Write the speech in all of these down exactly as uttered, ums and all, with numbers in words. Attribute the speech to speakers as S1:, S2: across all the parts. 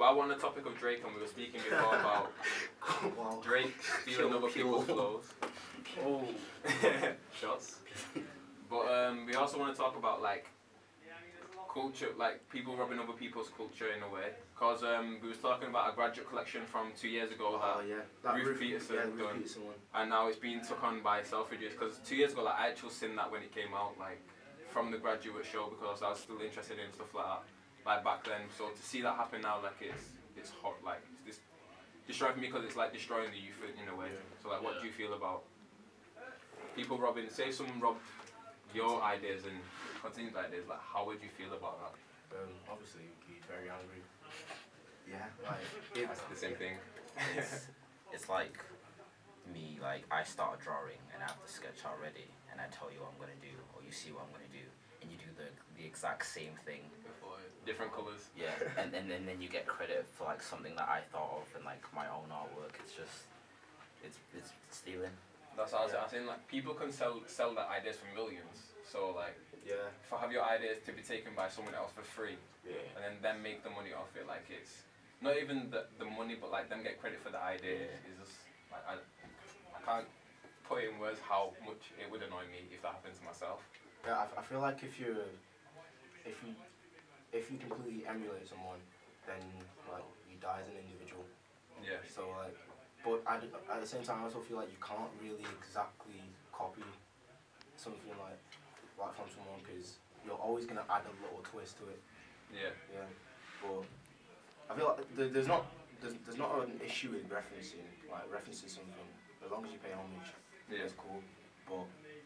S1: while we're on the topic of Drake, and we were speaking before about
S2: Wow.
S1: Drake stealing other people's flows.
S2: Oh.
S1: Shots. But um, we also want to talk about like culture, like people robbing other people's culture in a way. Cause um, we was talking about a graduate collection from two years ago
S2: Oh
S1: that
S2: yeah. That
S1: Ruth
S2: Ruth
S1: Peterson
S2: yeah, Ruth
S1: done.
S2: Peterson one.
S1: And now it's been took on by Selfridges. Because two years ago, like I actually seen that when it came out, like from the graduate show, because I was still interested in stuff like that, like back then. So to see that happen now, like it's it's hot, like it's this destroying for me because it's like destroying the youth in a way. So like, what do you feel about people robbing? Say if someone robbed your ideas and continued ideas, like how would you feel about that?
S3: Um, obviously, you'd be very angry.
S2: Yeah, like
S1: It's the same thing.
S4: It's, it's like me, like I start a drawing and I have the sketch already, and I tell you what I'm gonna do, or you see what I'm gonna do, and you do the the exact same thing.
S1: Different colours.
S4: Yeah, and, and and then you get credit for like something that I thought of and like my own artwork. It's just, it's it's stealing.
S1: That's what I was I saying. Like people can sell sell their ideas for millions. So like,
S2: yeah.
S1: if I have your ideas to be taken by someone else for free,
S3: Yeah.
S1: and then them make the money off it, like it's not even the the money, but like them get credit for the idea. Is just like I I can't put in words how much it would annoy me if that happened to myself.
S2: Yeah, I, I feel like if you if you if you completely emulate someone, then like you die as an individual.
S1: Yeah.
S2: So like, but at, at the same time, I also feel like you can't really exactly copy something like like from someone because you're always gonna add a little twist to it.
S1: Yeah.
S2: Yeah. But I feel like there, there's not there's, there's not an issue with referencing like referencing something as long as you pay homage.
S1: Yeah.
S2: It's cool. But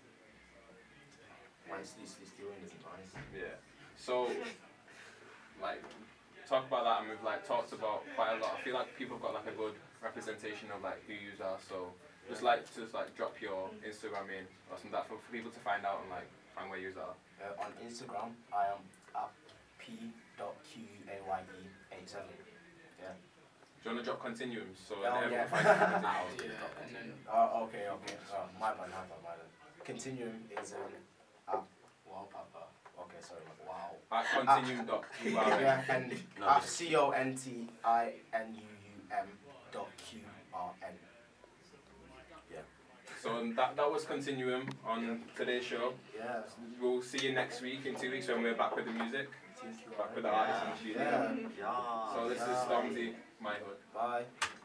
S2: when it's loosely stealing isn't nice.
S1: Yeah. So, like, talk about that, and we've like talked about quite a lot. I feel like people have got like a good representation of like who you are. So, just like to just like drop your Instagram in or something like that for, for people to find out and like find where you are.
S2: Uh, on Instagram, I am at p dot q u a y e eight seven. Yeah.
S1: Do you want to drop continuums so
S2: Oh,
S1: everyone
S2: yeah.
S1: finds out?
S2: Yeah, and then, oh, okay, okay. Oh, my bad, my bad, my bad. Continuum is um, at wow, papa. Okay, sorry. Wow.
S1: At continuum dot u r l.
S2: Yeah, and
S4: No,
S2: at
S4: just-
S2: c o n t i n u u m dot q r n. Yeah.
S1: So that that was continuum on today's show.
S2: Yeah.
S1: We'll see you next week in two weeks when we're back with the music, back with the artists in the studio.
S2: Yeah.
S4: Yeah.
S1: So this is Stormzy, My Hood.
S2: Bye.